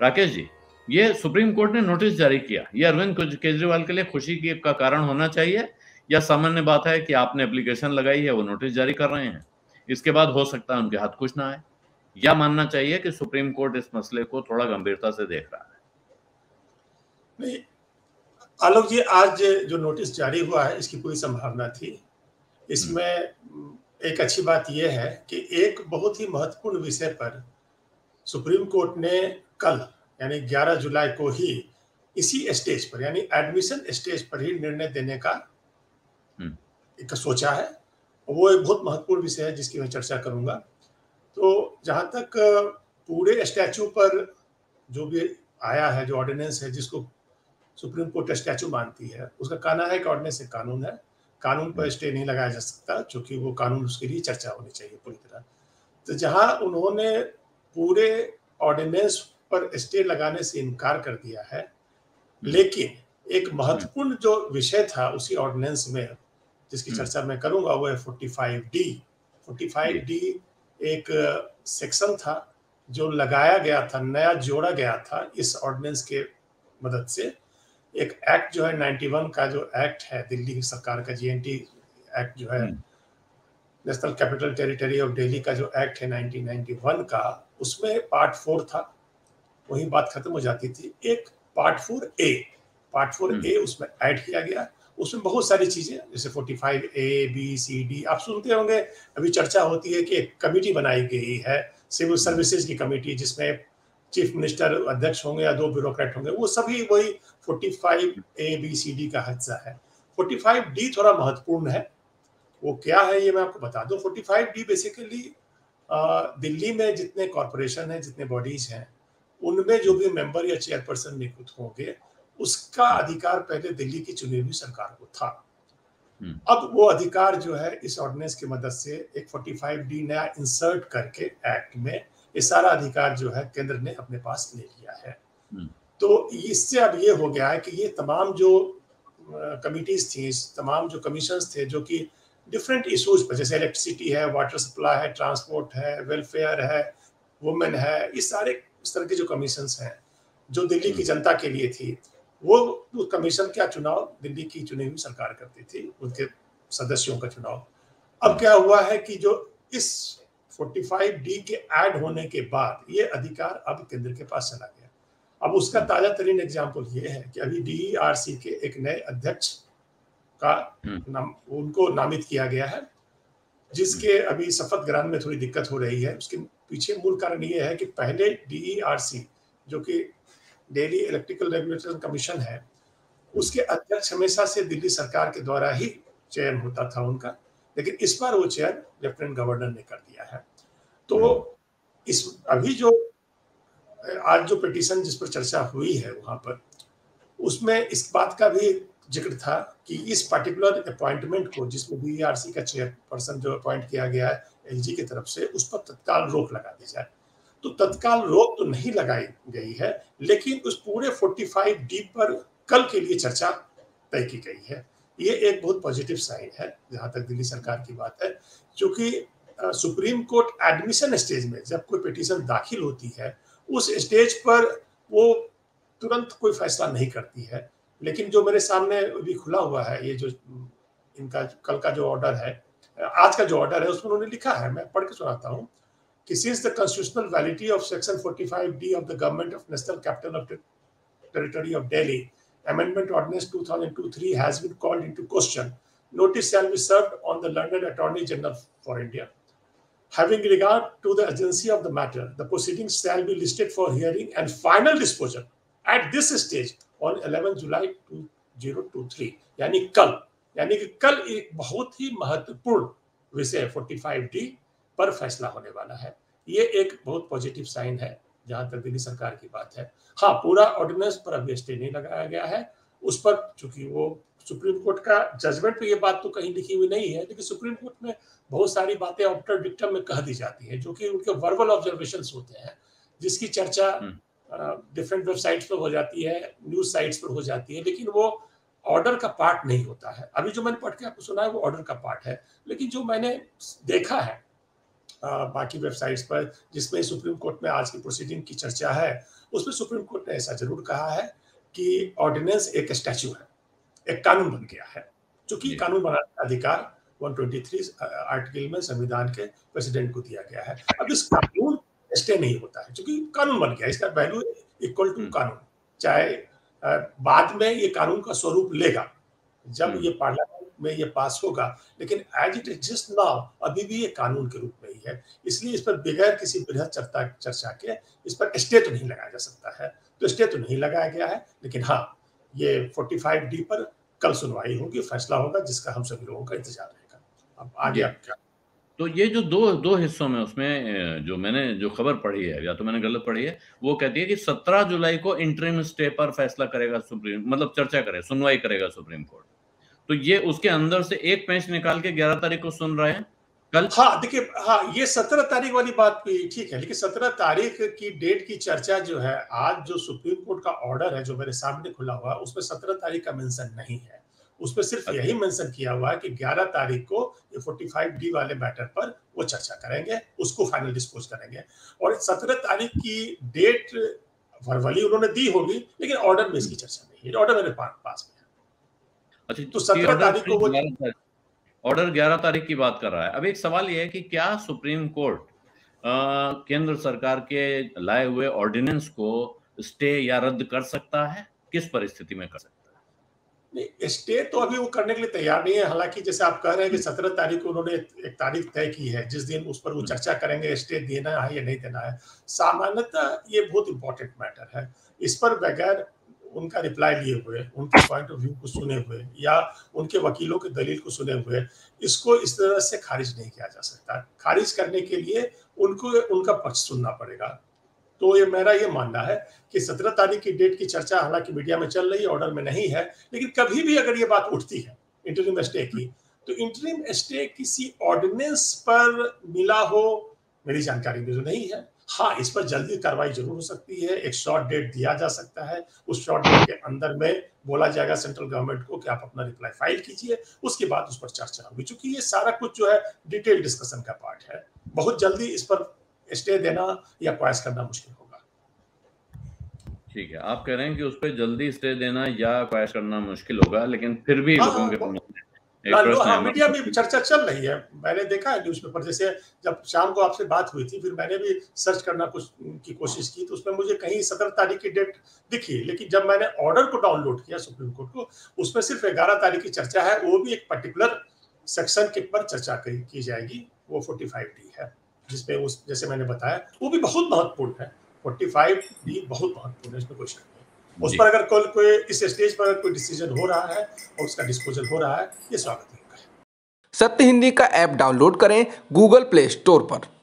राकेश जी, ये supreme court ने notice जारी किया, ये अरविंद केजरीवाल के लिए खुशी की का कारण होना चाहिए या सामान्य बात है कि आपने एप्लीकेशन लगाई है, वो नोटिस जारी कर रहे हैं, इसके बाद हो सकता है उनके हाथ कुछ ना आए, या मानना चाहिए कि सुप्रीम कोर्ट इस मसले को थोड़ा गंभीरता से देख रहा है? नहीं आलोक जी, आज जो नोटिस जारी हुआ है इसकी पूरी संभावना थी। इसमें एक अच्छी बात यह है कि एक बहुत ही महत्वपूर्ण विषय पर सुप्रीम कोर्ट ने कल यानी 11 जुलाई को ही इसी स्टेज पर यानी एडमिशन स्टेज पर ही निर्णय देने का एक सोचा है। वो एक बहुत महत्वपूर्ण विषय है जिसकी मैं चर्चा करूंगा। तो जहां तक पूरे स्टैचू पर जो भी आया है, जो ऑर्डिनेंस है जिसको सुप्रीम कोर्ट स्टैचू मानती है, उसका कहना है कि ऑर्डिनेंस एक कानून है, कानून पर स्टे नहीं लगाया जा सकता, क्योंकि वो कानून उसके लिए चर्चा होनी चाहिए पूरी तरह। तो जहां उन्होंने पूरे ऑर्डिनेंस पर स्टे लगाने से इनकार कर दिया है, लेकिन एक महत्वपूर्ण जो विषय था उसी ऑर्डिनेंस में जिसकी चर्चा मैं करूंगा वो है 45D। 45D एक सेक्शन था जो लगाया गया था, नया जोड़ा गया था इस ऑर्डिनेंस के मदद से। एक एक्ट जो है 91 का जो एक्ट है दिल्ली की सरकार का, GNT एक्ट जो है, national capital territory of Delhi का जो एक्ट है 1991 का, उसमें पार्ट 4 था, वही बात खत्म हो जाती थी। एक पार्ट 4A उसमें ऐड किया गया। उसमें बहुत सारी चीजें जैसे 45A B C D आप सुनते होंगे, अभी चर्चा होती है कि एक कमेटी बनाई गई है, सिविल सर्विसेज की कमेटी, जिसमें चीफ मिनिस्टर अध्यक्ष होंगे या 2 ब्यूरोक्रेट होंगे, वो सभी वही 45A B C D का हिस्सा है। 45D थोड़ा महत्वपूर्ण है। वो क्या है ये मैं आपको बता दूं। 45D बेसिकली दिल्ली में जितने कॉरपोरेशन है, जितने बॉडीज हैं, उनमें जो भी मेंबर या चेयरपर्सन नियुक्त होंगे, उसका अधिकार पहले दिल्ली की चुनी हुई सरकार को था। अब वो अधिकार जो है इस ऑर्डिनेंस की मदद से एक 45D नया इंसर्ट करके एक्ट में ये सारा अधिकार जो है केंद्र ने अपने पास ले लिया है। तो इससे अब ये हो गया है कि ये तमाम जो कमिटीज थी, तमाम जो कमीशंस थे, जो कि डिफरेंट इश्यूज पर, जैसे इलेक्ट्रिसिटी है, वाटर सप्लाई है, ट्रांसपोर्ट है, वेलफेयर है, वुमेन है, इस सारे इस तरह के जो कमीशंस हैं जो दिल्ली की जनता के लिए थी, वो कमीशन का चुनाव दिल्ली की चुनी हुई सरकार करती थी, उनके सदस्यों का चुनाव। अब क्या हुआ है कि जो इस 45D के ऐड होने के बाद ये अधिकार अब केंद्र के पास चला गया। अब उसका ताजा तरीन एग्जाम्पल ये है कि अभी DERC के एक नए अध्यक्ष का उनको नामित किया गया है, जिसके अभी शपथ ग्रहण में थोड़ी दिक्कत हो रही है। उसके पीछे मूल कारण ये है कि पहले DERC जो कि दिल्ली इलेक्ट्रिकल रेगुलेटरी कमीशन है, उसके अध्यक्ष हमेशा से दिल्ली सरकार के द्वारा ही चयन होता था उनका, लेकिन इस बार वो चयन लेफ्टिनेंट गवर्नर ने कर दिया है। तो इस अभी जो आज जो पिटीशन जिस पर चर्चा हुई है वहां पर, उसमें इस बात का भी जिक्र था कि इस पर्टिकुलर अपॉइंटमेंट को, जिसमें DERC का चेयरपर्सन जो अपॉइंट किया गया है LG की तरफ से, उस पर तत्काल रोक लगा दी जाए। तो तत्काल रोक तो नहीं लगाई गई है, लेकिन उस पूरे 45D पर कल के लिए चर्चा तय की गई है। ये एक बहुत पॉजिटिव साइन है जहां तक दिल्ली सरकार की बात है, क्योंकि सुप्रीम कोर्ट एडमिशन स्टेज में जब कोई पिटीशन दाखिल होती है, उस स्टेज पर वो तुरंत कोई फैसला नहीं करती है। लेकिन जो मेरे सामने अभी खुला हुआ है, ये जो इनका कल का जो ऑर्डर है, आज का जो ऑर्डर है, उसमें उन्होंने लिखा है, मैं पढ़ के सुनाता हूँ कि since the constitutional validity of section 45D of the government of national capital of territory of Delhi amendment ordinance 2002-3 has been called into question, notice shall be served on the learned attorney general for India. Having regard to the urgency of the matter, the proceedings shall be listed for hearing and final disposal at this stage on 11 July 2023, यानी कि कल एक बहुत ही महत्वपूर्ण विषय 45D पर फैसला होने वाला है। ये एक बहुत पॉजिटिव साइन है जहां तक दिल्ली सरकार की बात है। हाँ, पूरा ऑर्डिनेंस पर अभी स्टे नहीं लगाया गया है, उस पर चूंकि वो सुप्रीम कोर्ट का जजमेंट पे ये बात तो कहीं लिखी हुई नहीं है, लेकिन सुप्रीम कोर्ट में बहुत सारी बातें ऑप्टर डिक्टम में कह दी जाती है, जो कि उनके वर्बल ऑब्जर्वेशंस होते हैं, जिसकी चर्चा डिफरेंट वेबसाइट्स पर हो जाती है, न्यूज साइट्स पर हो जाती है, लेकिन वो ऑर्डर का पार्ट नहीं होता है। अभी जो मैंने पढ़ के आपको सुना है वो ऑर्डर का पार्ट है, लेकिन जो मैंने देखा है बाकी वेबसाइट्स पर, जिसमें सुप्रीम कोर्ट में आज की प्रोसीडिंग की चर्चा है, उसमें सुप्रीम कोर्ट ने ऐसा जरूर कहा है कि ऑर्डिनेंस एक स्टैच्यू है, एक कानून बन गया है, क्योंकि कानून बनाने का अधिकार 123 आर्टिकल में संविधान के प्रेसिडेंट को दिया गया है। अब इस कानून स्टे नहीं होता है, क्योंकि कानून बन गया, इसका वैल्यू इक्वल टू कानून, चाहे बाद में ये कानून का स्वरूप लेगा जब ये पार्लियामेंट में ये पास होगा, लेकिन एज इट एग्जिस्ट नाउ अभी भी ये कानून के रूप में ही है। इसलिए इस पर बगैर किसी बृहद चर्चा के इस पर स्टे तो नहीं लगाया जा सकता है, तो स्टे तो नहीं लगाया गया है। लेकिन हाँ, ये 45D पर कल सुनवाई होगी, फैसला होगा, जिसका हम सभी लोगों का इंतजार रहेगा। अब आगे आप क्या? तो ये जो दो हिस्सों में, उसमें जो मैंने जो खबर पढ़ी है, या तो मैंने गलत पढ़ी है, वो कहती है कि 17 जुलाई को इंटरिम स्टे पर फैसला करेगा सुप्रीम, मतलब चर्चा करे, सुनवाई करेगा सुप्रीम कोर्ट। तो ये उसके अंदर से एक बेंच निकाल के 11 तारीख को सुन रहे हैं कल। हाँ, देखिए, हाँ, ये 17 तारीख वाली बात भी ठीक है, लेकिन 17 तारीख की डेट की चर्चा जो है, आज जो सुप्रीम कोर्ट का ऑर्डर है जो मेरे सामने खुला हुआ है, उसमें 17 तारीख का मेंशन नहीं है। उसमें सिर्फ यही मेंशन किया हुआ है कि 11 तारीख को ये 45D वाले मैटर पर वो चर्चा करेंगे, उसको फाइनल डिस्पोज करेंगे। और 17 तारीख की डेट वर्बली उन्होंने दी होगी, लेकिन ऑर्डर में इसकी चर्चा नहीं है। ऑर्डर मेरे पास में है। अच्छा, तो 17 तारीख को वो ऑर्डर 11 तारीख की बात कर रहा है। अब एक सवाल ये है कि क्या सुप्रीम कोर्ट केंद्र सरकार के लाए हुए ऑर्डिनेंस को स्टे या रद्द कर सकता है? किस परिस्थिति में कर सकता है? नहीं, स्टे तो अभी वो करने के लिए तैयार नहीं है। हालांकि जैसे आप कह रहे हैं कि 17 तारीख को उन्होंने एक तारीख तय की है, जिस दिन उस पर वो चर्चा करेंगे स्टे देना है या नहीं देना है। सामान्यतः ये बहुत इंपॉर्टेंट मैटर है, इस पर बगैर उनका रिप्लाई लिए हुए, उनके पॉइंट ऑफ व्यू को सुने हुए या उनके वकीलों के दलील को सुने हुए, इसको इस तरह से खारिज नहीं किया जा सकता। खारिज करने के लिए उनको उनका पक्ष सुनना पड़ेगा। तो ये मेरा ये मानना है कि 17 तारीख की डेट की चर्चा हालांकि मीडिया में चल रही है, ऑर्डर में नहीं है, लेकिन कभी भी अगर ये बात उठती है इंटरिम स्टे की, तो इंटरिम स्टे किसी ऑर्डिनेंस पर मिला हो, मेरी जानकारी में तो नहीं है। हाँ, इस पर जल्दी कार्रवाई जरूर हो सकती है, एक शॉर्ट डेट दिया जा सकता है, उस शॉर्ट डेट के अंदर में बोला जाएगा सेंट्रल गवर्नमेंट को कि आप अपना रिप्लाई फाइल कीजिए, उसके बाद उस पर चर्चा होगी। चूंकि ये सारा कुछ जो है डिटेल डिस्कशन का पार्ट है, बहुत जल्दी इस पर स्टे देना या क्वाश करना मुश्किल होगा। ठीक है, आप कह रहे हैं कि उस पर जल्दी स्टे देना या क्वाश करना मुश्किल होगा, लेकिन फिर भी लोगों के मीडिया में चर्चा चल रही है। मैंने देखा है न्यूज़पेपर, जैसे जब शाम को आपसे बात हुई थी, फिर मैंने भी सर्च करना की कोशिश की, तो उसमें मुझे कहीं 17 तारीख की डेट दिखी, लेकिन जब मैंने ऑर्डर को डाउनलोड किया सुप्रीम कोर्ट को, उसमें सिर्फ 11 तारीख की चर्चा है, वो भी एक पर्टिकुलर सेक्शन के पर चर्चा की जाएगी, वो 45D है, जिसपे उस जैसे मैंने बताया वो भी बहुत महत्वपूर्ण है। 45D बहुत महत्वपूर्ण है, इसमें कोई शक नहीं। उस पर अगर कोई इस स्टेज पर कोई डिसीजन हो रहा है और उसका डिस्पोजल हो रहा है, ये स्वागत है। सत्य हिंदी का ऐप डाउनलोड करें गूगल प्ले स्टोर पर।